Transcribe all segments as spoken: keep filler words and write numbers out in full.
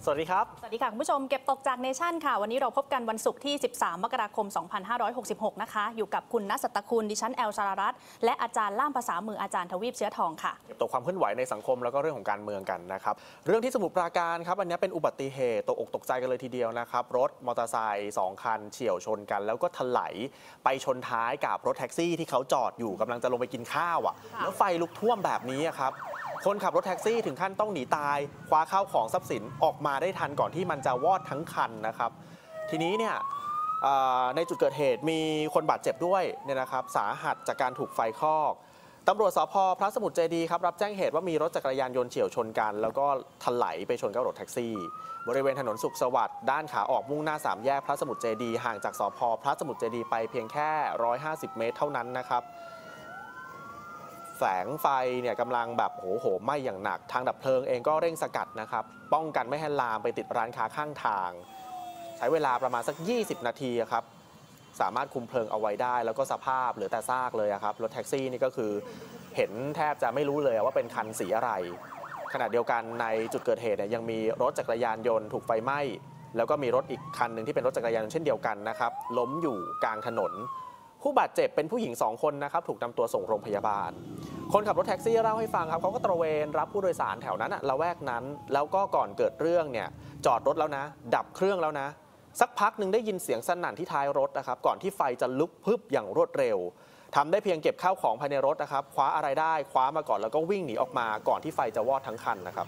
สวัสดีครับสวัสดีค่ะคุณผู้ชมเก็บตกจากเนชั่นค่ะวันนี้เราพบกันวันศุกร์ที่สิบสามมกราคมสองพันห้าร้อยหกสิบหกนะคะอยู่กับคุณณัฐ สัตตคุณดิฉันแอล สรารัตน์และอาจารย์ล่ามภาษามืออาจารย์ทวีปเชื้อทองค่ะเก็บตกความเคลื่อนไหวในสังคมแล้วก็เรื่องของการเมืองกันนะครับเรื่องที่สมุทรปราการครับอันนี้เป็นอุบัติเหตุตกอกตกใจกันเลยทีเดียวนะครับรถมอเตอร์ไซค์สองคันเฉี่ยวชนกันแล้วก็ถลายไปชนท้ายกับรถแท็กซี่ที่เขาจอดอยู่กำลังจะลงไปกินข้าวอ่ะแล้วไฟลุกท่วมแบบนี้ครับคนขับรถแท็กซี่ถึงขั้นต้องหนีตายคว้าข้าวของทรัพย์สินออกมาได้ทันก่อนที่มันจะวอดทั้งคันนะครับทีนี้เนี่ยในจุดเกิดเหตุมีคนบาดเจ็บด้วยเนี่ยนะครับสาหัสจากการถูกไฟคลอกตำรวจสภ.พระสมุทรเจดีย์ครับรับแจ้งเหตุว่ามีรถจักรยานยนต์เฉี่ยวชนกันแล้วก็ถลายไปชนกับรถแท็กซี่บริเวณถนนสุขสวัสดิ์ด้านขาออกมุ่งหน้าสามแยกพระสมุทรเจดีย์ห่างจากสภ.พระสมุทรเจดีย์ไปเพียงแค่หนึ่งร้อยห้าสิบเมตรเท่านั้นนะครับแสงไฟเนี่ยกำลังแบบโหโหไหม้อย่างหนักทางดับเพลิงเองก็เร่งสกัดนะครับป้องกันไม่ให้ลามไปติดร้านค้าข้างทางใช้เวลาประมาณสักยี่สิบนาทีครับสามารถคุมเพลิงเอาไว้ได้แล้วก็สภาพเหลือแต่ซากเลยครับรถแท็กซี่นี่ก็คือเห็นแทบจะไม่รู้เลยว่าเป็นคันสีอะไรขณะเดียวกันในจุดเกิดเหตุเนี่ยยังมีรถจักรยานยนต์ถูกไฟไหม้แล้วก็มีรถอีกคันหนึ่งที่เป็นรถจักรยานยนต์เช่นเดียวกันนะครับล้มอยู่กลางถนนผู้บาดเจ็บเป็นผู้หญิงสองคนนะครับถูกนำตัวส่งโรงพยาบาลคนขับรถแท็กซี่เล่าให้ฟังครับเขาก็ตระเวนรับผู้โดยสารแถวนั้นละแวกนั้นแล้วก็ก่อนเกิดเรื่องเนี่ยจอดรถแล้วนะดับเครื่องแล้วนะสักพักหนึ่งได้ยินเสียงสนั่นที่ท้ายรถนะครับก่อนที่ไฟจะลุกพึบอย่างรวดเร็วทำได้เพียงเก็บข้าวของภายในรถนะครับคว้าอะไรได้คว้ามาก่อนแล้วก็วิ่งหนีออกมาก่อนที่ไฟจะวอดทั้งคันนะครับ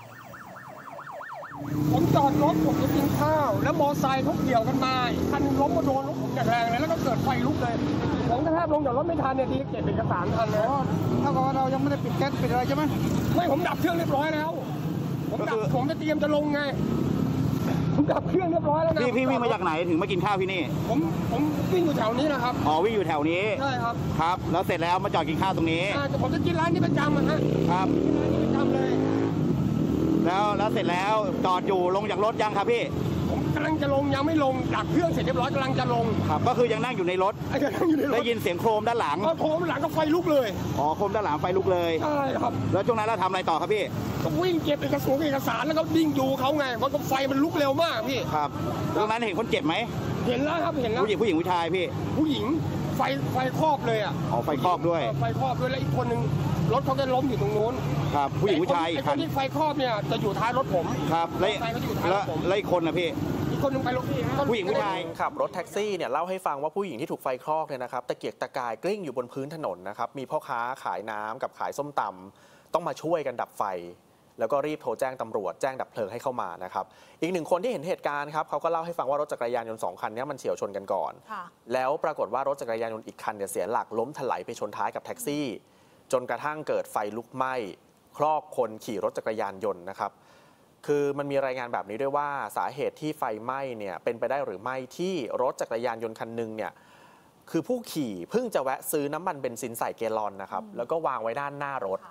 ผมจอดรถผมจะกินข้าวแล้วมอไซค์เขาเกี่ยวกันมาคันล้มมาโดนรถผมอย่างแรงเลยแล้วก็เกิดไฟลุกเลยผมก็แทบลงจากรถไม่ทันเนี่ยดีเก็บเอกสารทันเลยถ้ากับว่าเรายังไม่ได้ปิดแก๊สปิดอะไรใช่ไหมไม่ผมดับเครื่องเรียบร้อยแล้วผมดับผมจะเตรียมจะลงไงผมดับเครื่องเรียบร้อยแล้วนะพี่พี่วิ่งมาจากไหนถึงมากินข้าวที่นี่ผมผมวิ่งอยู่แถวนี้นะครับอ๋อวิ่งอยู่แถวนี้ใช่ครับครับแล้วเสร็จแล้วมาจอดกินข้าวตรงนี้อ่าผมจะกินร้านนี้ประจำนะฮะครับร้านนี้ประจำเลยแล้วแล้วเสร็จแล้วจอดอยู่ลงจากรถยังครับพี่ผมกำลังจะลงยังไม่ลงดับเครื่องเสร็จเรียบร้อยกำลังจะลงครับก็คือยังนั่งอยู่ในรถได้ยินเสียงโครมด้านหลังโครมหลังก็ไฟลุกเลยอ๋อโครมด้านหลังไฟลุกเลยใช่ครับแล้วช่วงนั้นเราทำอะไรต่อครับพี่ก็วิ่งเก็บเอกสารเอกสารแล้วก็วิ่งอยู่เขาไงเพราะไฟมันลุกเร็วมากพี่ครับตรงนั้นเห็นคนเจ็บไหมเห็นแล้วครับเห็นแล้วผู้หญิงผู้หญิงผู้ชายพี่ผู้หญิงไฟไฟครอบเลยอ่ะอ๋อไฟครอบด้วยไฟครอบด้วยแล้วอีกคนนึงรถเขาจะล้มอยู่ตรงนู้นครับผู้หญิงผู้ชายอีกคนที่ไฟครอบเนี่ยจะอยู่ท้ายรถผมครับแล้วแล้วอีกคนนะพี่อีกคนนึงไปรถผู้หญิงผู้ชายขับรถแท็กซี่เนี่ยเล่าให้ฟังว่าผู้หญิงที่ถูกไฟคลอกเนี่ยนะครับตะเกียกตะกายกลิ้งอยู่บนพื้นถนนนะครับมีพ่อค้าขายน้ำกับขายส้มตำต้องมาช่วยกันดับไฟแล้วก็รีบโทรแจ้งตำรวจแจ้งดับเพลิงให้เข้ามานะครับอีกหนึ่งคนที่เห็นเหตุการณ์ครับเขาก็เล่าให้ฟังว่ารถจักรยานยนต์สองคันนี้มันเฉี่ยวชนกันก่อนแล้วปรากฏว่ารถจักรยานยนต์อีกคันเนี่ยเสียหลักล้มถลายไปชนท้ายกับแท็กซี่จนกระทั่งเกิดไฟลุกไหม้คลอกคนขี่รถจักรยานยนต์นะครับคือมันมีรายงานแบบนี้ด้วยว่าสาเหตุที่ไฟไหม้เนี่ยเป็นไปได้หรือไม่ที่รถจักรยานยนต์คันหนึ่งเนี่ยคือผู้ขี่เพิ่งจะแวะซื้อน้ำมันเบนซินใส่แกลลอนนะครับแล้วก็วางไว้ด้านหน้ารถ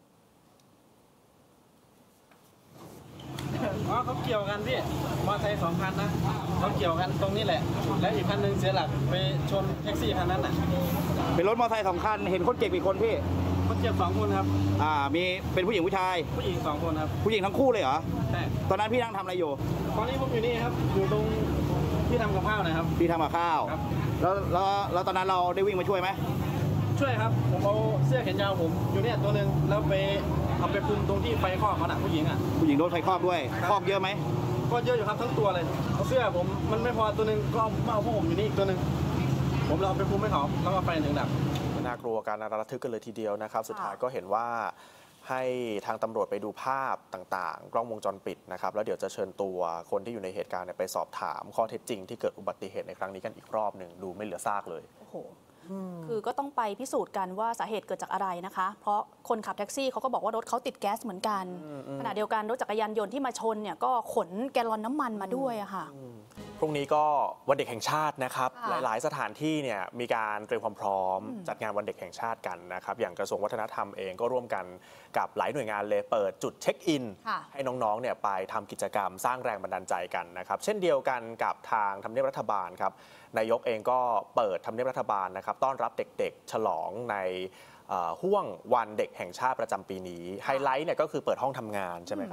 อ๋อเขาเกี่ยวกันพี่มอเตอร์ไซค์สองคันนะเขาเกี่ยวกันตรงนี้แหละและอีกคันหนึ่งเสียหลักไปชนแท็กซี่คันนั้นน่ะเป็นรถมอเตอร์ไซค์สองคันเห็นคนเจ็บอีกคนพี่คนเจ็บสองคนครับอ่ามีเป็นผู้หญิงผู้ชายผู้หญิงสองคนครับผู้หญิงทั้งคู่เลยเหรอใช่ตอนนั้นพี่นั่งทำอะไรอยู่ตอนนี้ผมอยู่นี่ครับอยู่ตรงที่ทำกับข้าวนะครับที่ทำกับข้าวครับแล้วแล้วแล้วตอนนั้นเราได้วิ่งมาช่วยไหมช่วยครับผมเอาเสื้อแขนยาวผมอยู่เนี่ยตัวหนึ่งแล้วไปเอาไปคุมตรงที่ไฟคลอกเขาหนักผู้หญิงอ่ะผู้หญิงโดนไฟคลอกด้วยคลอกเยอะไหมก็เยอะอยู่ครับทั้งตัวเลยเอาเสื้อผมมันไม่พอตัวหนึ่งก็เอาพวกผมอยู่นี่อีกตัวหนึ่งผมเราเอาไปคุมให้เขาแล้วก็ไฟหนึ่งดับน่ากลัวการระทึกกันเลยทีเดียวนะครับสุดท้ายก็เห็นว่าให้ทางตำรวจไปดูภาพต่างๆกล้องวงจรปิดนะครับแล้วเดี๋ยวจะเชิญตัวคนที่อยู่ในเหตุการณ์ไปสอบถามข้อเท็จจริงที่เกิดอุบัติเหตุในครั้งนี้กันอีกรอบหนึ่งดูไม่เหลือซากเลยโอ้โหคือก็ต้องไปพิสูจน์กันว่าสาเหตุเกิดจากอะไรนะคะเพราะคนขับแท็กซี่เขาก็บอกว่ารถเขาติดแก๊สเหมือนกันขณะเดียวกันรถจักรยานยนต์ที่มาชนเนี่ยก็ขนแกลลอนน้ำมันมาด้วยอะค่ะพรุ่งนี้ก็วันเด็กแห่งชาตินะครับหลายๆสถานที่เนี่ยมีการเตรียมความพร้อมจัดงานวันเด็กแห่งชาติกันนะครับอย่างกระทรวงวัฒนธรรมเองก็ร่วมกันกับหลายหน่วยงานเลยเปิดจุดเช็คอินให้น้องๆเนี่ยไปทำกิจกรรมสร้างแรงบันดาลใจกันนะครับเช่นเดียวกันกับทางทำเนียบรัฐบาลครับนายกเองก็เปิดทำเนียบรัฐบาลนะครับต้อนรับเด็กๆฉลองในห่วงวันเด็กแห่งชาติประจำปีนี้ไฮไลท์เนี่ยก็คือเปิดห้องทำงานใช่ไหมครับโท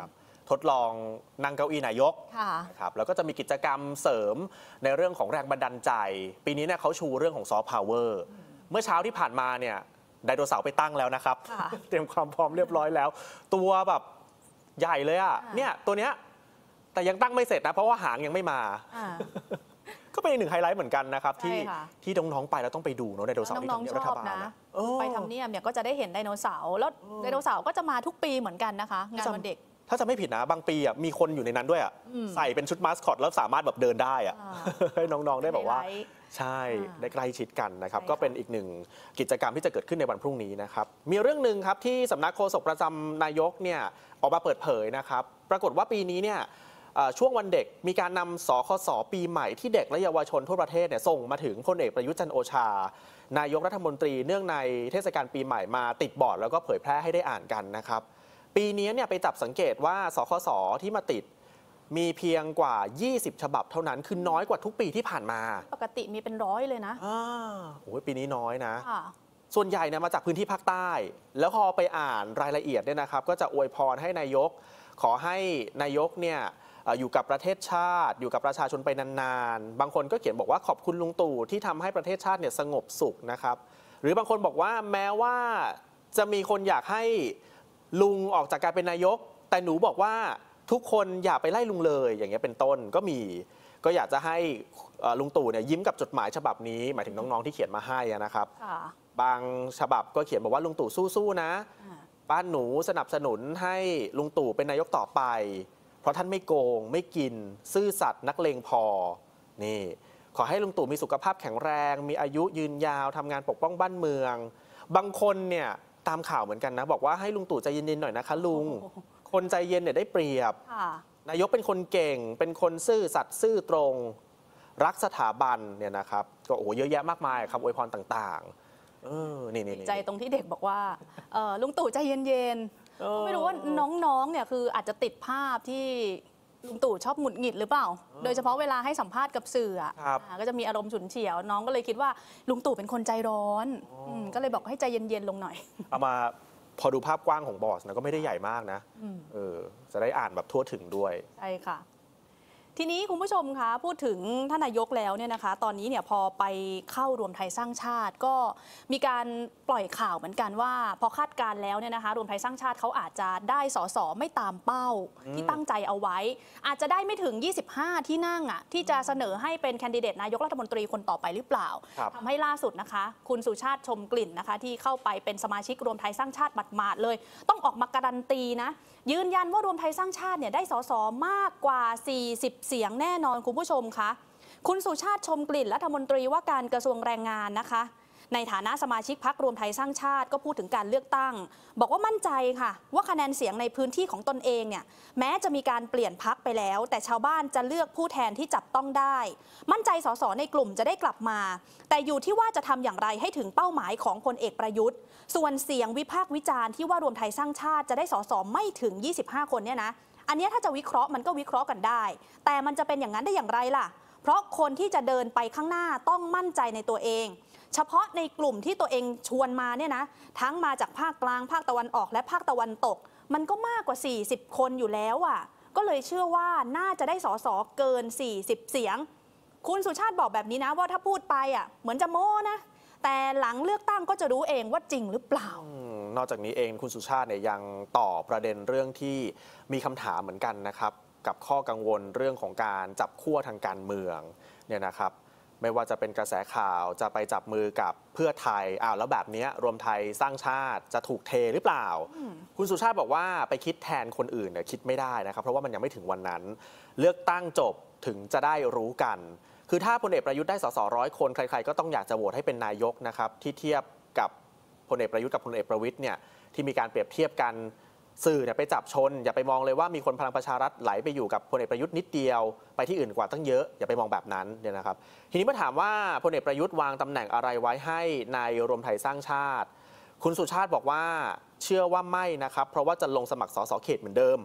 ทดลองนั่งเก้าอี้นายกค่ะนะครับแล้วก็จะมีกิจกรรมเสริมในเรื่องของแรงบันดาลใจ ปีนี้เนี่ยเขาชูเรื่องของซอฟต์พาวเวอร์เมื่อเช้าที่ผ่านมาเนี่ยไดโนเสาร์ไปตั้งแล้วนะครับค่ะเตรียมความพร้อมเรียบร้อยแล้ว ตัวแบบใหญ่เลยอ่ะค่ะเนี่ยตัวเนี้ยแต่ยังตั้งไม่เสร็จนะเพราะว่าหางยังไม่มาอ่าก็เป็นอีกหนึ่งไฮไลท์เหมือนกันนะครับใช่ที่ค่ะที่น้องๆไปแล้วต้องไปดูเนาะไดโนเสาร์ที่น้ทำองเนียๆบชรัฐอบบาลนะนะเออไปทำเนียบเนี่ยก็จะได้เห็นไดโนเสาร์แล้วไดโนเสาร์ก็จะมาทุกปีเหมือนกันนะคะ งานวันเด็กถ้าจะไม่ผิดนะบางปีอ่ะมีคนอยู่ในนั้นด้วยอ่ะอืมใส่เป็นชุดมาสคอตแล้วสามารถแบบเดินได้อ่ะอ่าให้น้องๆได้บอกว่าไฮไลท์ใช่อ่าได้ใกล้ชิดกันนะครับใช่ค่ะก็เป็นอีกหนึ่งกิจกรรมที่จะเกิดขึ้นในวันพรุ่งนี้นะครับ มีเรื่องหนึ่งครับที่สำนักโฆษกประจำนายกเนี่ยออกมาเปิดเผยนะครับ ปรากฏว่าปีนี้เนี่ยเอ่อช่วงวันเด็กมีการนำสคสปีใหม่ที่เด็กและเยาวชนทั่วประเทศเนี่ยส่งมาถึงพลเอกประยุทธ์จันทร์โอชา นายกรัฐมนตรีเนื่องในเทศกาลปีใหม่มาติดบอร์ดแล้วก็เผยแพร่ให้ได้อ่านกันนะครับ ปีนี้เนี่ยไปจับสังเกตว่าสคสที่มาติดมีเพียงกว่า ยี่สิบ ฉบับเท่านั้นคือน้อยกว่าทุกปีที่ผ่านมาปกติมีเป็นร้อยเลยนะอ่าโอ้ยปีนี้น้อยนะค่ะส่วนใหญ่เนี่ยมาจากพื้นที่ภาคใต้ แล้วพอไปอ่านรายละเอียดเนี่ยนะครับ ก็จะอวยพรให้นายก ขอให้นายกเนี่ยเอ่ออยู่กับประเทศชาติ อยู่กับประชาชนไปนานๆ บางคนก็เขียนบอกว่าขอบคุณลุงตู่ที่ทำให้ประเทศชาติเนี่ยสงบสุขนะครับ หรือบางคนบอกว่าแม้ว่าจะมีคนอยากให้ลุงออกจากการเป็นนายก แต่หนูบอกว่าทุกคนอย่าไปไล่ลุงเลย อย่างเงี้ยเป็นต้นก็มี ก็อยากจะให้เอ่อลุงตู่เนี่ยยิ้มกับจดหมายฉบับนี้ หมายถึงน้องๆที่เขียนมาให้นะครับค่ะบางฉบับก็เขียนบอกว่าลุงตู่สู้ๆนะอ่าบ้านหนูสนับสนุนให้ลุงตู่เป็นนายกต่อไป เพราะท่านไม่โกง ไม่กิน ซื่อสัตย์นักเลงพอ นี่ ขอให้ลุงตู่มีสุขภาพแข็งแรง มีอายุยืนยาวทำงานปกป้องบ้านเมือง บางคนเนี่ยตามข่าวเหมือนกันนะ บอกว่าให้ลุงตู่ใจเย็นๆหน่อยนะคะลุงโอ้โหคนใจเย็นเนี่ยได้เปรียบค่ะนายกเป็นคนเก่ง เป็นคนซื่อสัตย์ซื่อตรง รักสถาบันเนี่ยนะครับ ก็โอ้โหเยอะแยะมากมายคำอวยพรต่างๆ เออ นี่นี่ใจตรงที่เด็กบอกว่าเอ่อลุงตู่ใจเย็นๆ ไม่รู้ว่าน้องๆ เนี่ยคืออาจจะติดภาพที่ลุงตู่ชอบหงุดหงิดหรือเปล่า โดยเฉพาะเวลาให้สัมภาษณ์กับสื่ออะครับอ่าก็จะมีอารมณ์ฉุนเฉียว น้องก็เลยคิดว่าลุงตู่เป็นคนใจร้อนมก็เลยบอกให้ใจเย็นๆ ลงหน่อยเอามาพอดูภาพกว้างของบอสนะก็ไม่ได้ใหญ่มากนะอืมเออจะได้อ่านแบบทั่วถึงด้วยใช่ค่ะ ทีนี้คุณผู้ชมคะพูดถึงท่านนายกแล้วเนี่ยนะคะ ตอนนี้เนี่ยพอไปเข้ารวมไทยสร้างชาติ ก็มีการปล่อยข่าวเหมือนกันว่า พอคาดการณ์แล้วเนี่ยนะคะ รวมไทยสร้างชาติเขาอาจจะได้สสไม่ตามเป้าที่ตั้งใจเอาไว้ อาจจะได้ไม่ถึง ยี่สิบห้า ที่นั่งอ่ะที่จะเสนอให้เป็นแคนดิเดตนายกรัฐมนตรีคนต่อไปหรือเปล่าครับทำให้ล่าสุดนะคะ คุณสุชาติชมกลิ่นนะคะ ที่เข้าไปเป็นสมาชิกรวมไทยสร้างชาติหมาดๆเลย ต้องออกมาการันตีนะ ยืนยันว่ารวมไทยสร้างชาติเนี่ยได้สสมากกว่า สี่สิบ เสียงแน่นอนคุณผู้ชมคะคุณสุชาติชมกลิ่นรัฐมนตรีว่าการกระทรวงแรงงานนะคะ ในฐานะสมาชิกพรรครวมไทยสร้างชาติก็พูดถึงการเลือกตั้ง บอกว่ามั่นใจค่ะว่าคะแนนเสียงในพื้นที่ของตนเองเนี่ยแม้จะมีการเปลี่ยนพรรคไปแล้ว แต่ชาวบ้านจะเลือกผู้แทนที่จับต้องได้ มั่นใจสสในกลุ่มจะได้กลับมา แต่อยู่ที่ว่าจะทำอย่างไรให้ถึงเป้าหมายของพลเอกประยุทธ์ ส่วนเสียงวิพากษ์วิจารณ์ที่ว่ารวมไทยสร้างชาติจะได้สสไม่ถึง ยี่สิบห้า คนเนี่ยนะอันนี้ถ้าจะวิเคราะห์มันก็วิเคราะห์กันได้ แต่มันจะเป็นอย่างนั้นได้อย่างไรล่ะ เพราะคนที่จะเดินไปข้างหน้าต้องมั่นใจในตัวเอง เฉพาะในกลุ่มที่ตัวเองชวนมาเนี่ยนะทั้งมาจากภาคกลางภาคตะวันออกและภาคตะวันตก มันก็มากกว่า สี่สิบ คนอยู่แล้วอ่ะก็เลยเชื่อว่าน่าจะได้สสเกิน สี่สิบ เสียง คุณสุชาติบอกแบบนี้นะว่าถ้าพูดไปอ่ะเหมือนจะโม้นะแต่หลังเลือกตั้งก็จะรู้เองว่าจริงหรือเปล่าอืมนอกจากนี้เองคุณสุชาติเนี่ยยังต่อประเด็นเรื่องที่มีคำถามเหมือนกันนะครับ กับข้อกังวลเรื่องของการจับขั้วทางการเมืองเนี่ยนะครับ ไม่ว่าจะเป็นกระแสข่าวจะไปจับมือกับเพื่อไทยอ้าวแล้วแบบนี้รวมไทยสร้างชาติจะถูกเทหรือเปล่า คุณสุชาติบอกว่าไปคิดแทนคนอื่นเนี่ยคิดไม่ได้นะครับเพราะว่ามันยังไม่ถึงวันนั้น เลือกตั้งจบถึงจะได้รู้กัน คือถ้าพลเอกประยุทธ์ได้สสร้อยคนใครๆก็ต้องอยากจะโหวตให้เป็นนายกนะครับที่เทียบกับพลเอกประยุทธ์กับพลเอกประวิตรเนี่ยที่มีการเปรียบเทียบกันสื่อเนี่ยไปจับชนอย่าไปมองเลยว่ามีคนพลังประชารัฐไหลไปอยู่กับพลเอกประยุทธ์นิดเดียวไปที่อื่นกว่าตั้งเยอะอย่าไปมองแบบนั้นเนี่ยนะครับทีนี้เมื่อถามว่าพลเอกประยุทธ์วางตำแหน่งอะไรไว้ให้ในรวมไทยสร้างชาติ คุณสุชาติบอกว่าเชื่อว่าไม่นะครับเพราะว่าจะลงสมัครสสเขตเหมือนเดิม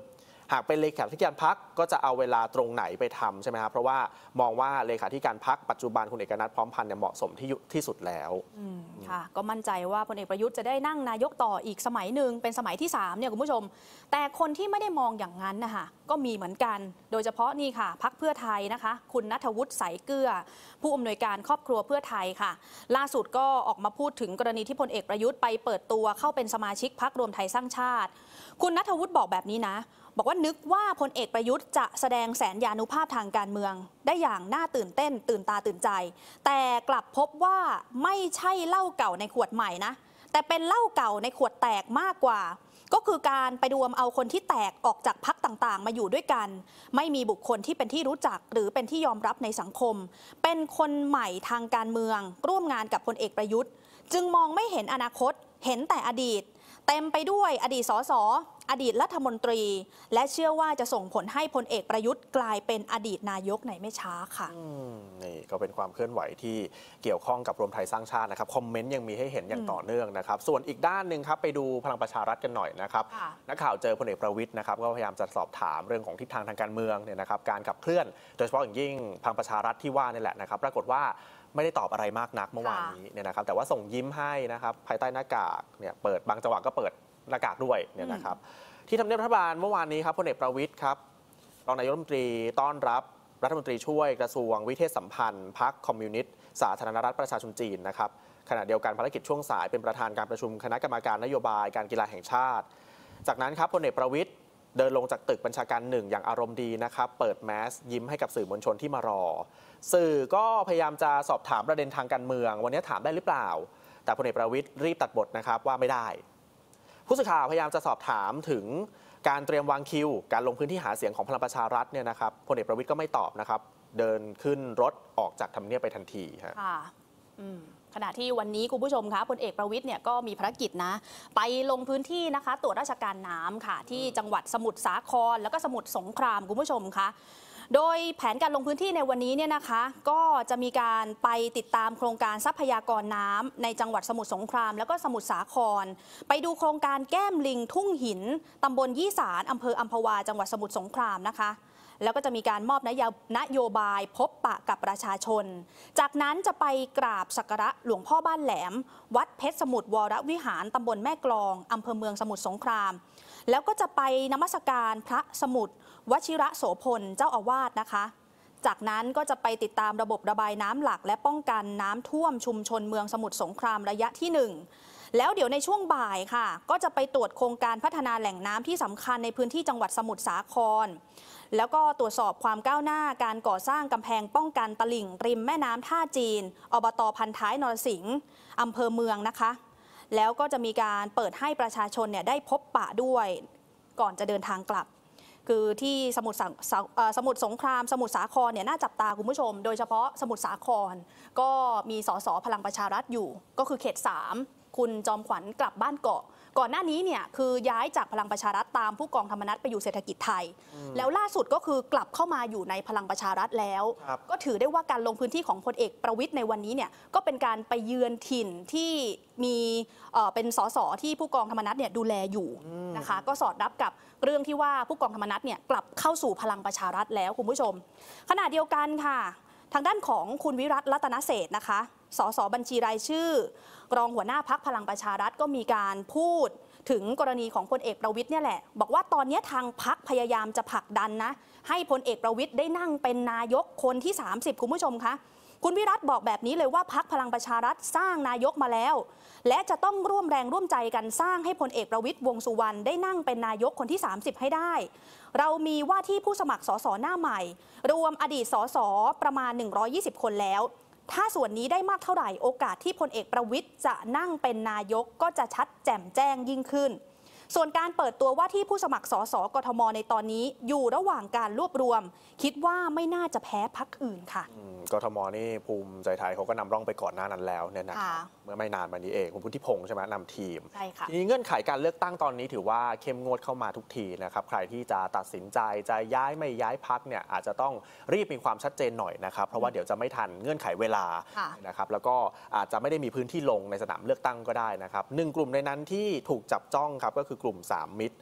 หากเป็นเลขาธิการพรรคก็จะเอาเวลาตรงไหนไปทำใช่ไหมครับเพราะว่ามองว่าเลขาธิการพรรคปัจจุบันคุณเอกนัทพร้อมพันธ์เนี่ยเหมาะสมที่ที่สุดแล้วค่ะก็มั่นใจว่าพลเอกประยุทธ์จะได้นั่งนายกต่ออีกสมัยหนึ่งเป็นสมัยที่สามเนี่ยคุณผู้ชมแต่คนที่ไม่ได้มองอย่างนั้นนะคะก็มีเหมือนกันโดยเฉพาะนี่ค่ะพรรคเพื่อไทยนะคะคุณณัฐวุฒิ สายเกลือผู้อำนวยการครอบครัวเพื่อไทยค่ะล่าสุดก็ออกมาพูดถึงกรณีที่พลเอกประยุทธ์ไปเปิดตัวเข้าเป็นสมาชิกพรรครวมไทยสร้างชาติคุณณัฐวุฒิบอกแบบนี้นะบอกว่านึกว่าพลเอกประยุทธ์จะแสดงแสนยานุภาพทางการเมืองได้อย่างน่าตื่นเต้นตื่นตาตื่นใจแต่กลับพบว่าไม่ใช่เหล้าเก่าในขวดใหม่นะแต่เป็นเหล้าเก่าในขวดแตกมากกว่าก็คือการไปรวมเอาคนที่แตกออกจากพรรคต่างๆมาอยู่ด้วยกันไม่มีบุคคลที่เป็นที่รู้จักหรือเป็นที่ยอมรับในสังคมเป็นคนใหม่ทางการเมืองร่วมงานกับพลเอกประยุทธ์จึงมองไม่เห็นอนาคตเห็นแต่อดีตเต็มไปด้วยอดีตสสอดีตรัฐมนตรีและเชื่อว่าจะส่งผลให้พลเอกประยุทธ์กลายเป็นอดีตนายกในไม่ช้าค่ะนี่ก็เป็นความเคลื่อนไหวที่เกี่ยวข้องกับรวมไทยสร้างชาตินะครับคอมเมนต์ยังมีให้เห็นอย่างต่อเนื่องนะครับส่วนอีกด้านหนึ่งครับไปดูพลังประชารัฐกันหน่อยนะครับนักข่าวเจอพลเอกประวิตรนะครับก็พยายามจะสอบถามเรื่องของทิศทางทางการเมืองเนี่ยนะครับการขับเคลื่อนโดยเฉพาะอย่างยิ่งพลังประชารัฐที่ว่านี่แหละนะครับปรากฏว่าไม่ได้ตอบอะไรมากนักเมื่อวานนี้เนี่ยนะครับแต่ว่าส่งยิ้มให้นะครับภายใต้หน้ากากเนี่ยเปิดบางจังหวะก็เปิดหน้ากากด้วยเนี่ยนะครับที่ทำเนียบรัฐบาลเมื่อวานนี้ครับพลเอกประวิตรครับรองนายกรัฐมนตรีต้อนรับรัฐมนตรีช่วยกระทรวงวิเทศสัมพันธ์พรรคคอมมิวนิสต์สาธารณรัฐประชาชนจีนนะครับขณะเดียวกันภารกิจช่วงสายเป็นประธานการประชุมคณะกรรมการนโยบายการกีฬาแห่งชาติจากนั้นครับพลเอกประวิตรเดินลงจากตึกบัญชาการหนึ่งอย่างอารมณ์ดีนะครับเปิดแมสยิ้มให้กับสื่อมวลชนที่มารอสื่อก็พยายามจะสอบถามประเด็นทางการเมืองวันนี้ถามได้หรือเปล่าแต่พลเอกประวิตรรีบตัดบทนะครับว่าไม่ได้ผู้สื่อข่าวพยายามจะสอบถามถึงการเตรียมวางคิวการลงพื้นที่หาเสียงของพลังประชารัฐเนี่ยนะครับพลเอกประวิตรก็ไม่ตอบนะครับเดินขึ้นรถออกจากทำเนียบไปทันทีฮะค่ะขณะที่วันนี้คุณผู้ชมคะพลเอกประวิตรเนี่ยก็มีภารกิจนะไปลงพื้นที่นะคะตรวจราชการน้ำค่ะที่จังหวัดสมุทรสาครแล้วก็สมุทรสงครามคุณผู้ชมคะโดยแผนการลงพื้นที่ในวันนี้เนี่ยนะคะก็จะมีการไปติดตามโครงการทรัพยากรน้ำในจังหวัดสมุทรสงครามแล้วก็สมุทรสาครไปดูโครงการแก้มลิงทุ่งหินตำบลยี่สารอำเภออัมพวาจังหวัดสมุทรสงครามนะคะแล้วก็จะมีการมอบนโยบายพบปะกับประชาชนจากนั้นจะไปกราบสักการะหลวงพ่อบ้านแหลมวัดเพชรสมุทรวรวิหารตำบลแม่กลองอำเภอเมืองสมุทรสงครามแล้วก็จะไปนมัสการพระสมุทรวชิระโสพลเจ้าอาวาสนะคะจากนั้นก็จะไปติดตามระบบระบายน้ำหลักและป้องกันน้ำท่วมชุมชนเมืองสมุทรสงครามระยะที่หนึ่งแล้วเดี๋ยวในช่วงบ่ายค่ะก็จะไปตรวจโครงการพัฒนาแหล่งน้ำที่สำคัญในพื้นที่จังหวัดสมุทรสาครแล้วก็ตรวจสอบความก้าวหน้าการก่อสร้างกำแพงป้องกันตลิ่งริมแม่น้ำท่าจีนอบต.พันท้ายนรสิงห์อำเภอเมืองนะคะแล้วก็จะมีการเปิดให้ประชาชนเนี่ยได้พบปะด้วยก่อนจะเดินทางกลับคือที่สมุทรสมุทรสงครามสมุทรสาครเนี่ยน่าจับตาคุณผู้ชมโดยเฉพาะสมุทรสาครก็มีสสพลังประชารัฐอยู่ก็คือเขตสามคุณจอมขวัญกลับบ้านเกาะก่อนหน้านี้เนี่ยคือย้ายจากพลังประชารัฐตามผู้กองธรรมนัสไปอยู่เศรษฐกิจไทยแล้วล่าสุดก็คือกลับเข้ามาอยู่ในพลังประชารัฐแล้วก็ถือได้ว่าการลงพื้นที่ของพลเอกประวิตรในวันนี้เนี่ยก็เป็นการไปเยือนถิ่นที่มีเอ่อเป็นสสที่ผู้กองธรรมนัสเนี่ยดูแลอยู่นะคะก็สอดรับกับเรื่องที่ว่าผู้กองธรรมนัสเนี่ยกลับเข้าสู่พลังประชารัฐแล้วคุณผู้ชมขณะเดียวกันค่ะทางด้านของคุณวิรัต รัตนเศรษฐ์นะคะสสบัญชีรายชื่อรองหัวหน้าพรรคพลังประชารัฐก็มีการพูดถึงกรณีของพลเอกประวิตรเนี่ยแหละบอกว่าตอนนี้ทางพรรคพยายามจะผลักดันนะให้พลเอกประวิตรได้นั่งเป็นนายกคนที่สามสิบคุณผู้ชมคะคุณวิรัตบอกแบบนี้เลยว่าพรรคพลังประชารัฐสร้างนายกมาแล้วและจะต้องร่วมแรงร่วมใจกันสร้างให้พลเอกประวิตรวงษ์สุวรรณได้นั่งเป็นนายกคนที่สามสิบให้ได้เรามีว่าที่ผู้สมัครสสหน้าใหม่รวมอดีตสสประมาณหนึ่งร้อยยี่สิบคนแล้วถ้าส่วนนี้ได้มากเท่าไหร่โอกาสที่พลเอกประวิตรจะนั่งเป็นนายกก็จะชัดแจ่มแจ้งยิ่งขึ้นส่วนการเปิดตัวว่าที่ผู้สมัครสสกทมในตอนนี้อยู่ระหว่างการรวบรวมคิดว่าไม่น่าจะแพ้พรรคอื่นค่ะกทมนี่ภูมิใจไทยเขาก็นำร่องไปก่อนหน้านั้นแล้วเนี่ยนะเมื่อไม่นานมานี้เองคุณพุทธิพงษ์ใช่ไหมนำทีมใช่ค่ะทีนี้เงื่อนไขการเลือกตั้งตอนนี้ถือว่าเข้มงวดเข้ามาทุกทีนะครับใครที่จะตัดสินใจจะย้ายไม่ย้ายพรรคเนี่ยอาจจะต้องรีบมีความชัดเจนหน่อยนะครับเพราะว่าเดี๋ยวจะไม่ทันเงื่อนไขเวลานะครับแล้วก็อาจจะไม่ได้มีพื้นที่ลงในสนามเลือกตั้งก็ได้นะครับหนึ่งกลุ่มในนั้นที่ถูกจับจ้องครับก็คือกลุ่มสามมิตร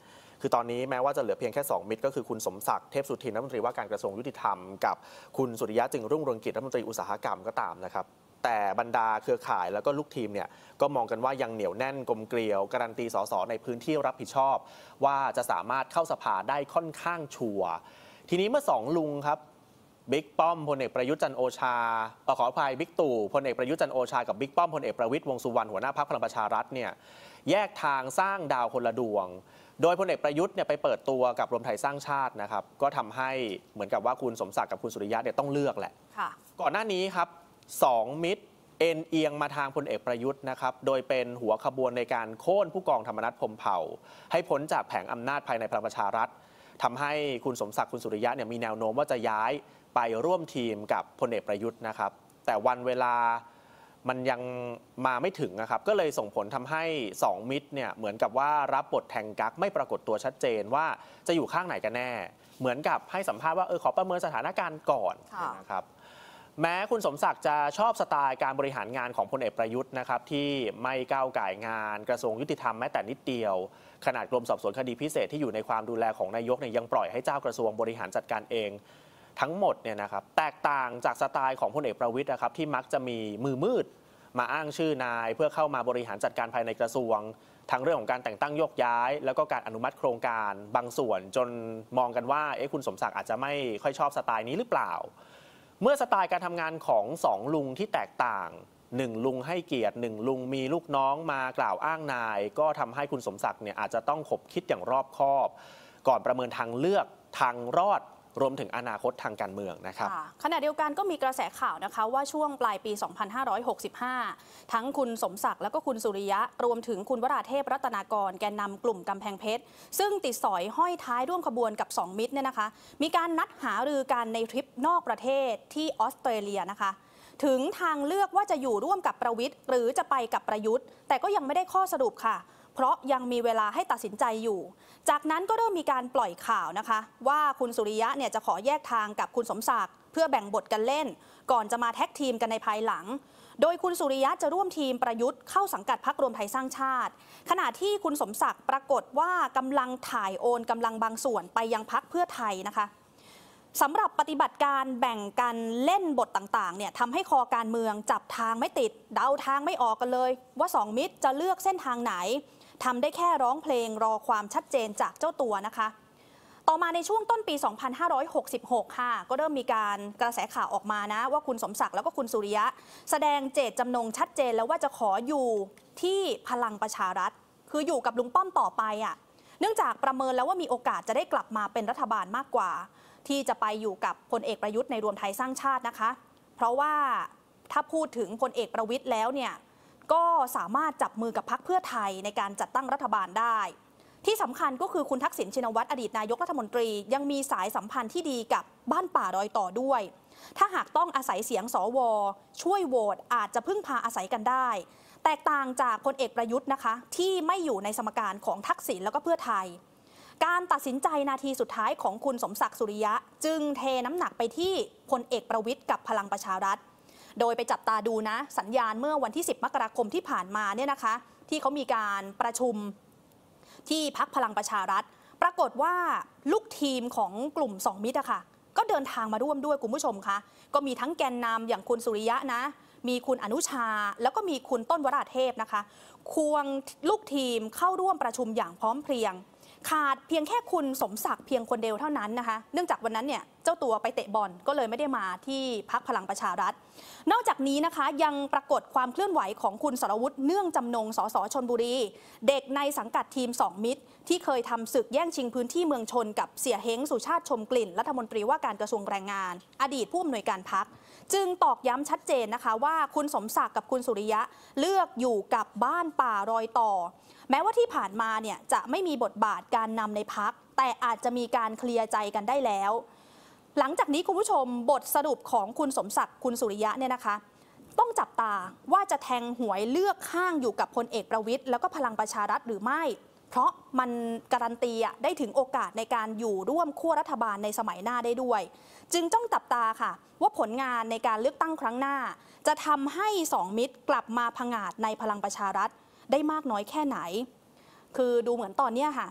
คือตอนนี้แม้ว่าจะเหลือเพียงแค่สองมิตรก็คือคุณสมศักดิ์เทพสุทินรัฐมนตรีว่าการกระทรวงยุติธรรมกับคุณสุริยะจึงรุ่งเรืองกิจรัฐมนตรีอุตสาหกรรมก็ตามนะครับแต่บรรดาเครือข่ายแล้วก็ลูกทีมเนี่ยก็มองกันว่ายังเหนียวแน่นกลมเกลียวการันตีสสในพื้นที่รับผิดชอบว่าจะสามารถเข้าสภาได้ค่อนข้างชัวร์ทีนี้เมื่อสองลุงครับบิ๊กป้อมพลเอกประยุทธ์จันทร์โอชาขออภัยบิ๊กตู่พลเอกประยุทธ์จันทร์โอชากับบิ๊กป้อมพลเอกประวิตรวงษ์สุวรรณหัวหน้าพรรคพลังประชารัฐเนี่ยแยกทางสร้างดาวคนละดวงโดยพลเอกประยุทธ์เนี่ยไปเปิดตัวกับรวมไทยสร้างชาตินะครับก็ทำให้เหมือนกับว่าคุณสมศักดิ์กับคุณสุริยะเนี่ยต้องเลือกแหละก่อนหน้านี้ครับสองมิตรเอ็นเอียงมาทางพลเอกประยุทธ์นะครับโดยเป็นหัวขบวนในการโค่นผู้กองธรรมนัฐพรหมเผ่าให้พ้นจากแผงอำนาจภายในพลังประชารัฐทำให้คุณสมศักดิ์คุณสุริยะเนี่ยมีแนวโน้มว่าจะย้ายไปร่วมทีมกับพลเอกประยุทธ์นะครับแต่วันเวลามันยังมาไม่ถึงนะครับก็เลยส่งผลทำให้สองมิตรเนี่ยเหมือนกับว่ารับบทแทงกั๊กไม่ปรากฏตัวชัดเจนว่าจะอยู่ข้างไหนกันแน่เหมือนกับให้สัมภาษณ์ว่าเออขอประเมินสถานการณ์ก่อนนะครับแม้คุณสมศักดิ์จะชอบสไตล์การบริหารงานของพลเอกประยุทธ์นะครับที่ไม่ก้าวก่ายงานกระทรวงยุติธรรมแม้แต่นิดเดียวขนาดกรมสอบสวนคดีพิเศษที่อยู่ในความดูแลของนายกเนี่ยยังปล่อยให้เจ้ากระทรวงบริหารจัดการเองทั้งหมดเนี่ยนะครับแตกต่างจากสไตล์ของพลเอกประวิตรนะครับที่มักจะมีมือมืดมาอ้างชื่อนายเพื่อเข้ามาบริหารจัดการภายในกระทรวงทั้งเรื่องของการแต่งตั้งโยกย้ายแล้วก็การอนุมัติโครงการบางส่วนจนมองกันว่าเอ๊ะคุณสมศักดิ์อาจจะไม่ค่อยชอบสไตล์นี้หรือเปล่าเมื่อสไตล์การทำงานของสองลุงที่แตกต่างหนึ่งลุงให้เกียรติหนึ่งลุงมีลูกน้องมากล่าวอ้างนายก็ทำให้คุณสมศักดิ์เนี่ยอาจจะต้องขบคิดอย่างรอบคอบก่อนประเมินทางเลือกทางรอดรวมถึงอนาคตทางการเมืองนะครับขณะเดียวกันก็มีกระแสข่าวนะคะว่าช่วงปลายปี สองพันห้าร้อยหกสิบห้า ทั้งคุณสมศักดิ์และก็คุณสุริยะรวมถึงคุณวราเทพรัตนากรแกนนำกลุ่มกำแพงเพชรซึ่งติดสอยห้อยท้ายร่วมขบวนกับสองมิตรเนี่ยนะคะมีการนัดหารือกันในทริปนอกประเทศที่ออสเตรเลียนะคะถึงทางเลือกว่าจะอยู่ร่วมกับประวิตรหรือจะไปกับประยุทธ์แต่ก็ยังไม่ได้ข้อสรุปค่ะเพราะยังมีเวลาให้ตัดสินใจอยู่จากนั้นก็เริ่มมีการปล่อยข่าวนะคะว่าคุณสุริยะเนี่ยจะขอแยกทางกับคุณสมศักดิ์เพื่อแบ่งบทกันเล่นก่อนจะมาแท็กทีมกันในภายหลังโดยคุณสุริยะจะร่วมทีมประยุทธ์เข้าสังกัดพรรครวมไทยสร้างชาติขณะที่คุณสมศักดิ์ปรากฏว่ากำลังถ่ายโอนกำลังบางส่วนไปยังพรรคเพื่อไทยนะคะสำหรับปฏิบัติการแบ่งกันเล่นบทต่างๆเนี่ยทำให้คอการเมืองจับทางไม่ติดเดาทางไม่ออกกันเลยว่าสองมิตรจะเลือกเส้นทางไหนทำได้แค่ร้องเพลงรอความชัดเจนจากเจ้าตัวนะคะต่อมาในช่วงต้นปี สองพันห้าร้อยหกสิบหก ค่ะก็เริ่มมีการกระแสข่าวออกมานะว่าคุณสมศักดิ์แล้วก็คุณสุริยะแสดงเจตจำนงชัดเจนแล้วว่าจะขออยู่ที่พลังประชารัฐคืออยู่กับลุงป้อมต่อไปอ่ะเนื่องจากประเมินแล้วว่ามีโอกาสจะได้กลับมาเป็นรัฐบาลมากกว่าที่จะไปอยู่กับพลเอกประยุทธ์ในรวมไทยสร้างชาตินะคะเพราะว่าถ้าพูดถึงพลเอกประวิตรแล้วเนี่ยก็สามารถจับมือกับพรรคเพื่อไทยในการจัดตั้งรัฐบาลได้ที่สำคัญก็คือคุณทักษิณชินวัตรอดีตนายกรัฐมนตรียังมีสายสัมพันธ์ที่ดีกับบ้านป่ารอยต่อด้วยถ้าหากต้องอาศัยเสียงสวช่วยโหวตอาจจะพึ่งพาอาศัยกันได้แตกต่างจากพลเอกประยุทธ์นะคะที่ไม่อยู่ในสมการของทักษิณแล้วก็เพื่อไทยการตัดสินใจนาทีสุดท้ายของคุณสมศักดิ์สุริยะจึงเทน้ำหนักไปที่พลเอกประวิตรกับพลังประชารัฐโดยไปจับตาดูนะสัญญาณเมื่อวันที่สิบมกราคมที่ผ่านมาเนี่ยนะคะที่เขามีการประชุมที่พรรคพลังประชารัฐปรากฏว่าลูกทีมของกลุ่มสองมิตรอะค่ะก็เดินทางมาร่วมด้วยคุณผู้ชมคะก็มีทั้งแกนนำอย่างคุณสุริยะนะมีคุณอนุชาแล้วก็มีคุณต้นวราเทพนะคะควงลูกทีมเข้าร่วมประชุมอย่างพร้อมเพรียงขาดเพียงแค่คุณสมศักดิ์เพียงคนเดียวเท่านั้นนะคะเนื่องจากวันนั้นเนี่ยเจ้าตัวไปเตะบอลก็เลยไม่ได้มาที่พรรคพลังประชารัฐนอกจากนี้นะคะยังปรากฏความเคลื่อนไหวของคุณสรวุฒิเนื่องจำนงสสชลบุรีเด็กในสังกัดทีมสองมิตรที่เคยทำศึกแย่งชิงพื้นที่เมืองชนกับเสี่ยเฮ้งสุชาติชมกลิ่นรัฐมนตรีว่าการกระทรวงแรงงานอดีตผู้อำนวยการพรรคจึงตอกย้ำชัดเจนนะคะว่าคุณสมศักดิ์กับคุณสุริยะเลือกอยู่กับบ้านป่ารอยต่อแม้ว่าที่ผ่านมาเนี่ยจะไม่มีบทบาทการนำในพรรคแต่อาจจะมีการเคลียร์ใจกันได้แล้วหลังจากนี้คุณผู้ชมบทสรุปของคุณสมศักดิ์คุณสุริยะเนี่ยนะคะต้องจับตาว่าจะแทงหวยเลือกข้างอยู่กับพลเอกประวิตรแล้วก็พลังประชารัฐหรือไม่เพราะมันการันตีอะได้ถึงโอกาสในการอยู่ร่วมขั้วรัฐบาลในสมัยหน้าได้ด้วยจึงต้องจับตาค่ะว่าผลงานในการเลือกตั้งครั้งหน้าจะทำให้สองมิตรกลับมาผงาดในพลังประชารัฐได้มากน้อยแค่ไหนคือดูเหมือนตอนนี้ค่ะ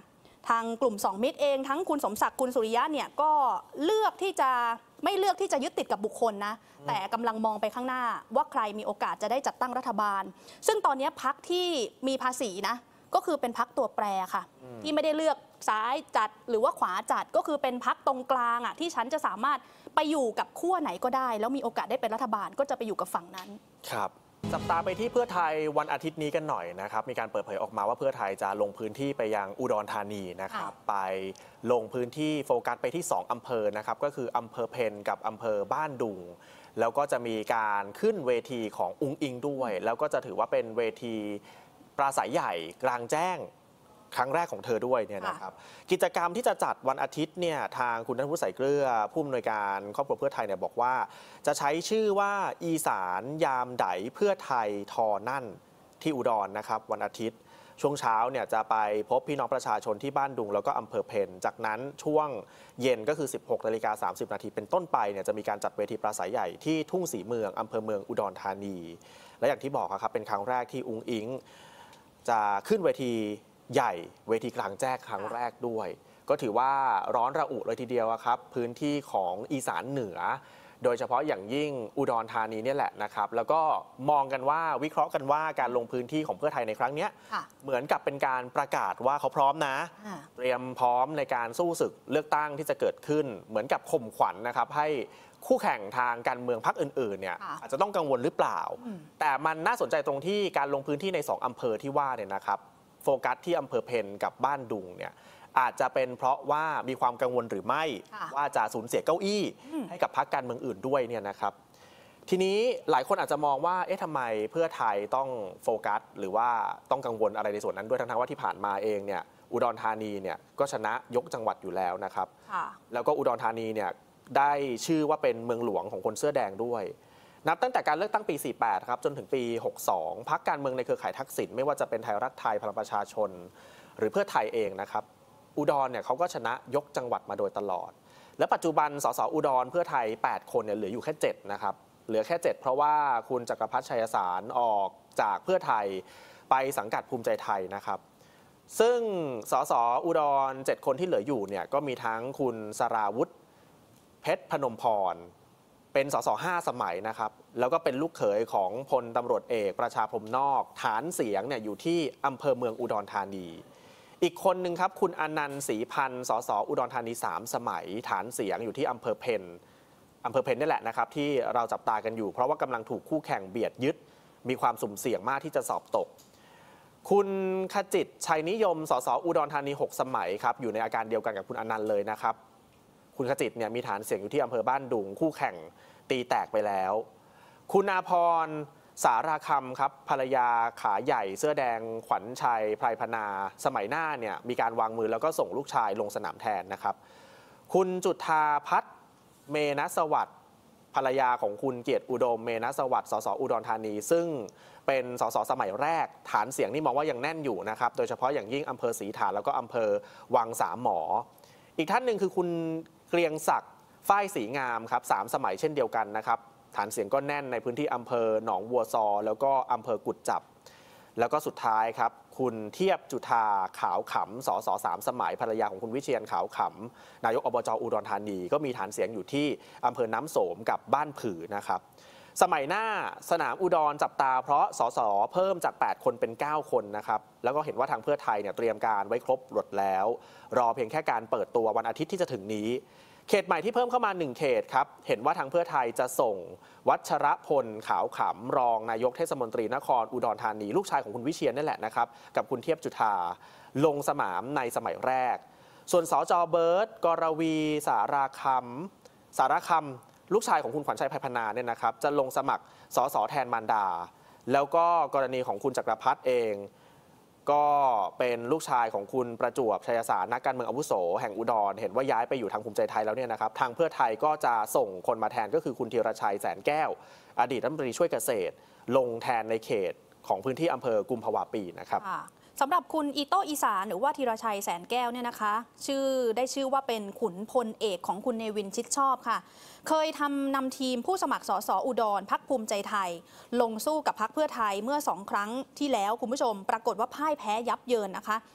ทางกลุ่มสองมิตรเองทั้งคุณสมศักดิ์คุณสุริยะเนี่ยก็เลือกที่จะไม่เลือกที่จะยึดติดกับบุคคลนะแต่กำลังมองไปข้างหน้าว่าใครมีโอกาสจะได้จัดตั้งรัฐบาลซึ่งตอนนี้พรรคที่มีภาษีนะก็คือเป็นพรรคตัวแปรค่ะที่ไม่ได้เลือกซ้ายจัดหรือว่าขวาจัดก็คือเป็นพรรคตรงกลางอ่ะที่ฉันจะสามารถไปอยู่กับขั้วไหนก็ได้แล้วมีโอกาสได้เป็นรัฐบาลก็จะไปอยู่กับฝั่งนั้นครับจับตาไปที่เพื่อไทยวันอาทิตย์นี้กันหน่อยนะครับมีการเปิดเผยออกมาว่าเพื่อไทยจะลงพื้นที่ไปยังอุดรธานีนะครับไปลงพื้นที่โฟกัสไปที่สองอำเภอนะครับก็คืออำเภอเพนกับอำเภอบ้านดุงแล้วก็จะมีการขึ้นเวทีของอุงอิงด้วยแล้วก็จะถือว่าเป็นเวทีปราศัยใหญ่กลางแจ้งครั้งแรกของเธอด้วยเนี่ยนะครับกิจกรรมที่จะจัดวันอาทิตย์เนี่ยทางคุณนัทวุฒิใส่เกลือผู้อำนวยการครอบครัวเพื่อไทยเนี่ยบอกว่าจะใช้ชื่อว่าอีสานยามไดเพื่อไทยทอนั่นที่อุดรนะครับวันอาทิตย์ช่วงเช้าเนี่ยจะไปพบพี่น้องประชาชนที่บ้านดุงแล้วก็อำเภอเพนจากนั้นช่วงเย็นก็คือ สิบหกนาฬิกาสามสิบนาทีเป็นต้นไปเนี่ยจะมีการจัดเวทีปราศัยใหญ่ที่ทุ่งศรีเมืองอำเภอเมืองอุดรธานีและอย่างที่บอกครับเป็นครั้งแรกที่อุงอิงจะขึ้นเวทีใหญ่เวทีกลางแจ้งครั้งแรกด้วยก็ถือว่าร้อนระอุเลยทีเดียวครับพื้นที่ของอีสานเหนือโดยเฉพาะอย่างยิ่งอุดรธานีนี่แหละนะครับแล้วก็มองกันว่าวิเคราะห์กันว่าการลงพื้นที่ของเพื่อไทยในครั้งนี้เหมือนกับเป็นการประกาศว่าเขาพร้อมนะเตรียมพร้อมในการสู้ศึกเลือกตั้งที่จะเกิดขึ้นเหมือนกับข่มขวัญ นะครับให้คู่แข่งทางการเมืองพรรคอื่นๆเนี่ยอาจจะต้องกังวลหรือเปล่าแต่มันน่าสนใจตรงที่การลงพื้นที่ในสองอำเภอที่ว่าเนี่ยนะครับโฟกัสที่อำเภอเพนกับบ้านดุงเนี่ยอาจจะเป็นเพราะว่ามีความกังวลหรือไม่ว่าจะสูญเสียเก้าอี้ให้กับพรรคการเมืองอื่นด้วยเนี่ยนะครับทีนี้หลายคนอาจจะมองว่าเอ๊ะทำไมเพื่อไทยต้องโฟกัสหรือว่าต้องกังวลอะไรในส่วนนั้นด้วยทั้งๆว่าที่ผ่านมาเองเนี่ยอุดรธานีเนี่ยก็ชนะยกจังหวัดอยู่แล้วนะครับแล้วก็อุดรธานีเนี่ยได้ชื่อว่าเป็นเมืองหลวงของคนเสื้อแดงด้วยนับตั้งแต่การเลือกตั้งปีสี่สิบแปดครับจนถึงปีหกสิบสองพรรคการเมืองในเครือข่ายทักษิณไม่ว่าจะเป็นไทยรักไทยพลังประชาชนหรือเพื่อไทยเองนะครับอุดรเนี่ยเขาก็ชนะยกจังหวัดมาโดยตลอดและปัจจุบันสสอุดรเพื่อไทยแปดคนเนี่ยเหลืออยู่แค่เจ็ดนะครับเหลือแค่เจ็ดเพราะว่าคุณจักรพัฒน์ชัยสารออกจากเพื่อไทยไปสังกัดภูมิใจไทยนะครับซึ่งสสอุดรเจ็ดคนที่เหลืออยู่เนี่ยก็มีทั้งคุณสราวุธเพชรพนมพรเป็นสสห้าสมัยนะครับแล้วก็เป็นลูกเขยของพลตำรวจเอกประชาพรหมนอกฐานเสียงเนี่ยอยู่ที่อำเภอเมืองอุดรธานีอีกคนหนึ่งครับคุณอนันต์ศรีพันธ์สสอุดรธานีสามสมัยฐานเสียงอยู่ที่อำเภอเพนอำเภอเพนนี่แหละนะครับที่เราจับตากันอยู่เพราะว่ากำลังถูกคู่แข่งเบียดยึดมีความสุ่มเสี่ยงมากที่จะสอบตกคุณขจิตชัยนิยมสสอุดรธานีหกสมัยครับอยู่ในอาการเดียวกันกับคุณอนันต์เลยนะครับคุณขจิตเนี่ยมีฐานเสียงอยู่ที่อำเภอบ้านดุงคู่แข่งตีแตกไปแล้วคุณอาภรณ์สาราคำครับภรรยาขาใหญ่เสื้อแดงขวัญชัยไพรพนาสมัยหน้าเนี่ยมีการวางมือแล้วก็ส่งลูกชายลงสนามแทนนะครับคุณจุฑาพัฒน์เมนสวัสดิ์ภรรยาของคุณเกียรติอุดมเมนสวัสดิ์สสอุดรธานีซึ่งเป็นสสสมัยแรกฐานเสียงนี่มองว่ายังแน่นอยู่นะครับโดยเฉพาะอย่างยิ่งอำเภอศรีฐานแล้วก็อำเภอวังสามหมออีกท่านหนึ่งคือคุณเกรียงศักดิ์ฝ้ายศรีงามครับสามสมัยเช่นเดียวกันนะครับฐานเสียงก็แน่นในพื้นที่อำเภอหนองวัวซอแล้วก็อำเภอกุดจับแล้วก็สุดท้ายครับคุณเทียบจุฑาขาวขำสสสามสมัยภรรยาของคุณวิเชียรขาวขำนายกอบจอุดรธานีก็มีฐานเสียงอยู่ที่อำเภอน้ำโสมกับบ้านผือนะครับสมัยหน้าสนามอุดรจับตาเพราะสสเพิ่มจากแปดคนเป็นเก้าคนนะครับแล้วก็เห็นว่าทางเพื่อไทยเนี่ยเตรียมการไว้ครบหมดแล้วรอเพียงแค่การเปิดตัววันอาทิตย์ที่จะถึงนี้เขตใหม่ที่เพิ่มเข้ามาหนึ่งเขตครับเห็นว่าทางเพื่อไทยจะส่งวัชรพลขาวขำรองนายกเทศมนตรีนครอุดรธานีลูกชายของคุณวิเชียรนั่นแหละนะครับกับคุณเทียบจุฑาลงสนามในสมัยแรกส่วนสจเบิร์ตกรวีสาราคำสาราคำลูกชายของคุณขวัญชัยไพรพนาเนี่ยนะครับจะลงสมัครสสแทนมารดาแล้วก็กรณีของคุณจักรพัฒน์เองก็เป็นลูกชายของคุณประจวบชัยสารนักการเมืองอาวุโสแห่งอุดรเห็นว่าย้ายไปอยู่ทางภูมิใจไทยแล้วเนี่ยนะครับทางเพื่อไทยก็จะส่งคนมาแทนก็คือคุณธีรชัยแสนแก้วอดีตรัฐมนตรีช่วยเกษตรลงแทนในเขตของพื้นที่อำเภอกุมภาวะปีนะครับสำหรับคุณอีโต้อีสานหรือว่าธีรชัยแสนแก้วเนี่ยนะคะชื่อได้ชื่อว่าเป็นขุนพลเอกของคุณเนวินชิดชอบค่ะเคยทำนำทีมผู้สมัครสสอุดรพรรคภูมิใจไทยลงสู้กับพรรคเพื่อไทยเมื่อสองครั้งที่แล้วคุณผู้ชมปรากฏว่าพ่ายแพ้ยับเยินนะคะ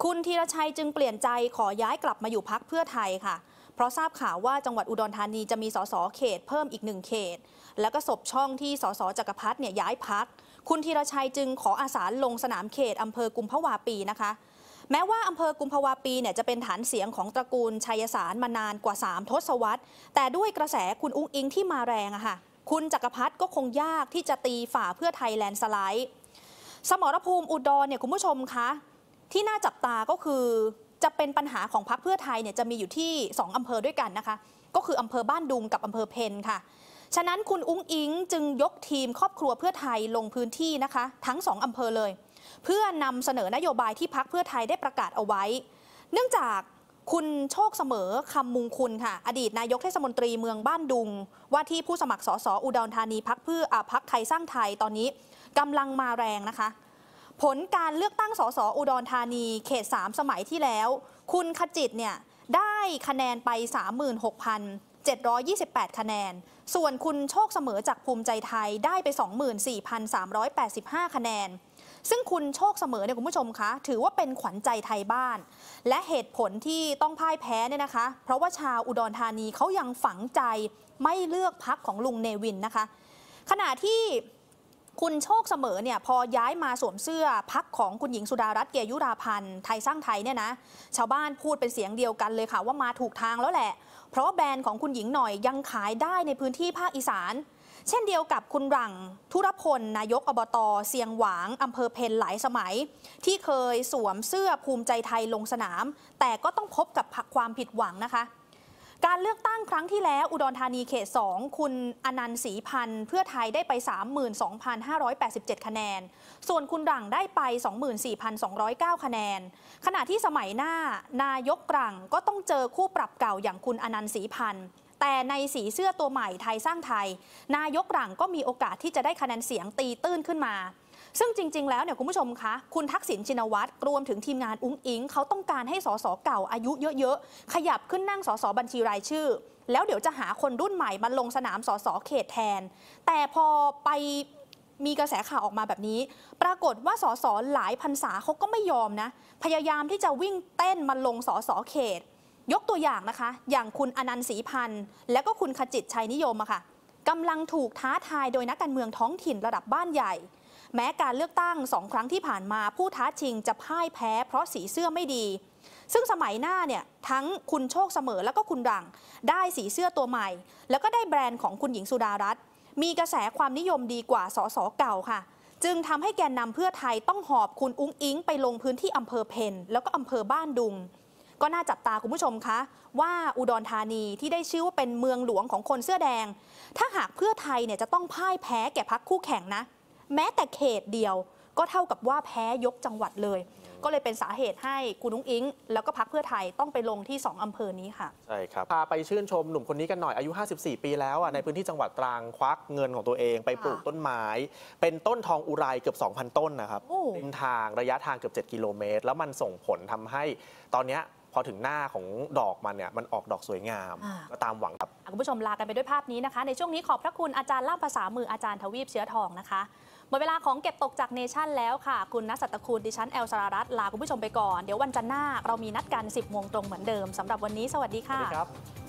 คุณธีรชัยจึงเปลี่ยนใจขอย้ายกลับมาอยู่พรรคเพื่อไทยค่ะเพราะทราบข่าวว่าจังหวัดอุดรธานีจะมีสสเขตเพิ่มอีกหนึ่งเขตแล้วก็สบช่องที่สสจักรพัฒน์เนี่ยย้ายพรรคคุณธีรชัยจึงขออาสาลงสนามเขตอำเภอกุมภาวาปีนะคะแม้ว่าอำเภอกุมภาวาปีเนี่ยจะเป็นฐานเสียงของตระกูลชัยสารมานานกว่าสามทศวรรษแต่ด้วยกระแสคุณอุ๊งอิงที่มาแรงอะค่ะคุณจักรพัฒน์ก็คงยากที่จะตีฝ่าเพื่อไทยแลนด์สไลด์สมรภูมิอุดรเนี่ยคุณผู้ชมคะที่น่าจับตาก็คือจะเป็นปัญหาของพรรคเพื่อไทยเนี่ยจะมีอยู่ที่สองอำเภอด้วยกันนะคะก็คืออำเภอบ้านดุงกับอำเภอเพนค่ะฉะนั้นคุณอุ๊งอิงจึงยกทีมครอบครัวเพื่อไทยลงพื้นที่นะคะทั้งสองอำเภอเลยเพื่อนำเสนอนโยบายที่พรรคเพื่อไทยได้ประกาศเอาไว้เนื่องจากคุณโชคเสมอคำมุงคุณค่ะอดีตนายกเทศมนตรีเมืองบ้านดุงว่าที่ผู้สมัครสสอุดรธานีพรรคเพื่ออ่าพรรคไทยสร้างไทยตอนนี้กำลังมาแรงนะคะผลการเลือกตั้งสสอุดรธานีเขตสามสมัยที่แล้วคุณขจิตเนี่ยได้คะแนนไป สามหมื่นหกพันเจ็ดร้อยยี่สิบแปด คะแนนส่วนคุณโชคเสมอจากภูมิใจไทยได้ไป สองหมื่นสี่พันสามร้อยแปดสิบห้า คะแนนซึ่งคุณโชคเสมอเนี่ยคุณผู้ชมคะถือว่าเป็นขวัญใจไทยบ้านและเหตุผลที่ต้องพ่ายแพ้เนี่ยนะคะเพราะว่าชาวอุดรธานีเขายังฝังใจไม่เลือกพรรคของลุงเนวินนะคะขณะที่คุณโชคเสมอเนี่ยพอย้ายมาสวมเสื้อพรรคของคุณหญิงสุดารัตน์เกยุราพันธ์ไทยสร้างไทยเนี่ยนะชาวบ้านพูดเป็นเสียงเดียวกันเลยค่ะว่ามาถูกทางแล้วแหละเพราะแบรนด์ของคุณหญิงหน่อยยังขายได้ในพื้นที่ภาคอีสานเช่นเดียวกับคุณหลังธุรพลนายกอบต.เสียงหวางอำเภอเพนหลายสมัยที่เคยสวมเสื้อภูมิใจไทยลงสนามแต่ก็ต้องพบกับความผิดหวังนะคะการเลือกตั้งครั้งที่แล้วอุดรธานีเขตสองคุณอนันต์ศรีพันธ์เพื่อไทยได้ไป สามหมื่นสองพันห้าร้อยแปดสิบเจ็ด คะแนนส่วนคุณหลังได้ไป สองหมื่นสี่พันสองร้อยเก้า คะแนนขณะที่สมัยหน้านายกหลังก็ต้องเจอคู่ปรับเก่าอย่างคุณอนันต์ศรีพันธ์แต่ในสีเสื้อตัวใหม่ไทยสร้างไทยนายกหลังก็มีโอกาสที่จะได้คะแนนเสียงตีตื้นขึ้นมาซึ่งจริงๆแล้วเนี่ยคุณผู้ชมคะคุณทักษิณชินวัตรรวมถึงทีมงานอุ๊งอิงเขาต้องการให้สสเก่าอายุเยอะๆขยับขึ้นนั่งสสบัญชีรายชื่อแล้วเดี๋ยวจะหาคนรุ่นใหม่มาลงสนามสสเขตแทนแต่พอไปมีกระแสข่าวออกมาแบบนี้ปรากฏว่าสสหลายพรรษาเขาก็ไม่ยอมนะพยายามที่จะวิ่งเต้นมาลงสสเขตยกตัวอย่างนะคะอย่างคุณอนันต์ศรีพันธ์และก็คุณขจิตชัยนิยมอะค่ะกำลังถูกท้าทายโดยนักการเมืองท้องถิ่นระดับบ้านใหญ่แม้การเลือกตั้งสองครั้งที่ผ่านมาผู้ท้าชิงจะพ่ายแพ้เพราะสีเสื้อไม่ดีซึ่งสมัยหน้าเนี่ยทั้งคุณโชคเสมอแล้วก็คุณหลังได้สีเสื้อตัวใหม่แล้วก็ได้แบรนด์ของคุณหญิงสุดารัตน์มีกระแสความนิยมดีกว่าสสเก่าค่ะจึงทำให้แกนนำเพื่อไทยต้องหอบคุณอุ๊งอิงไปลงพื้นที่อำเภอเพนแล้วก็อำเภอบ้านดุงก็น่าจับตาคุณผู้ชมคะว่าอุดรธานีที่ได้ชื่อว่าเป็นเมืองหลวงของคนเสื้อแดงถ้าหากเพื่อไทยเนี่ยจะต้องพ่ายแพ้แก่พรรคคู่แข่งนะแม้แต่เขตเดียวก็เท่ากับว่าแพ้ยกจังหวัดเลยก็เลยเป็นสาเหตุให้คุณอุ๊งอิงแล้วก็พรรคเพื่อไทยต้องไปลงที่สองอำเภอนี้ค่ะใช่ครับพาไปชื่นชมหนุ่มคนนี้กันหน่อยอายุห้าสิบสี่ปีแล้วอ่ะในพื้นที่จังหวัดตรังควักเงินของตัวเองไปปลูกต้นไม้เป็นต้นทองอุไรเกือบ สองพัน ต้นนะครับริมทางระยะทางเกือบเจ็ดกิโลเมตรแล้วมันส่งผลทำให้ตอนนี้พอถึงหน้าของดอกมันเนี่ยมันออกดอกสวยงามก็ตามหวังครับคุณผู้ชมลากันไปด้วยภาพนี้นะคะในช่วงนี้ขอบพระคุณอาจารย์ล่ามภาษามืออาจารย์ทวีปเชื้อทองนะคะหมดเวลาของเก็บตกจากเนชั่นแล้วค่ะคุณณัฐ สัตตคุณดิฉันแอลสรารัตน์ลาคุณผู้ชมไปก่อนเดี๋ยววันจันทร์หน้าเรามีนัดกัน สิบโมงตรงเหมือนเดิมสำหรับวันนี้สวัสดีค่ะสวัสดีครับ